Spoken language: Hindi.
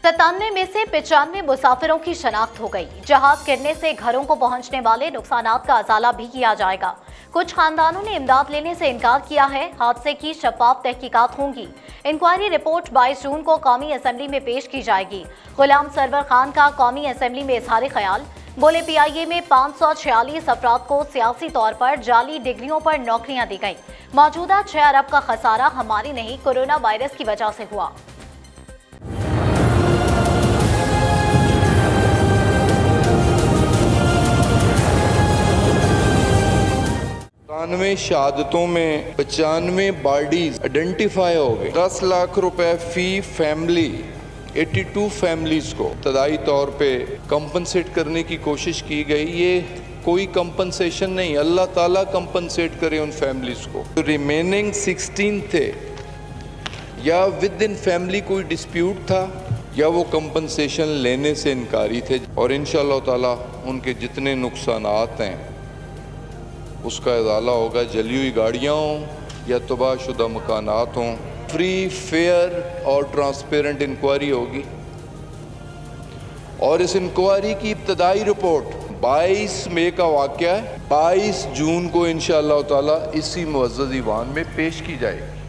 97 में से 95 मुसाफिरों की शनाख्त हो गई। जहाज गिरने से घरों को पहुंचने वाले नुकसानात का अजाला भी किया जाएगा। कुछ खानदानों ने इमदाद लेने से इनकार किया है। हादसे की शफाफ तहकीकात होंगी। इंक्वायरी रिपोर्ट 22 जून को कौमी असेंबली में पेश की जाएगी। गुलाम सरवर खान का कौमी असेंबली में इजहार ख्याल। बोले PIA में 546 अफराद को सियासी तौर पर जाली डिग्रियों पर नौकरियां दी गई। मौजूदा 6 अरब का खसारा हमारी नहीं, कोरोना वायरस की वजह से हुआ। 95 शहादतों में 95 बॉडीज आइडेंटिफाई हो गए। 10 लाख रुपए फी फैमिली 82 फैमिलीज को इब्तदाई तौर पे कंपनसेट करने की कोशिश की गई। ये कोई कंपनसेशन नहीं, अल्लाह ताला कंपनसेट करे उन फैमिलीज को। तो रिमेनिंग 16 थे, या विद इन फैमिली कोई डिस्प्यूट था या वो कंपनसेशन लेने से इनकारी थे। और इंशाअल्लाह ताला उनके जितने नुकसानात हैं उसका इजाला होगा। जली हुई गाड़ियाँ हों या तबाहशुदा मकानात हों, फ्री फेयर और ट्रांसपेरेंट इंक्वायरी होगी। और इस इंक्वायरी की इब्तदाई रिपोर्ट 22 मई का वाक़या है, 22 जून को इंशाअल्लाह ताला इसी मुअज़्ज़ज़ ईवान में पेश की जाएगी।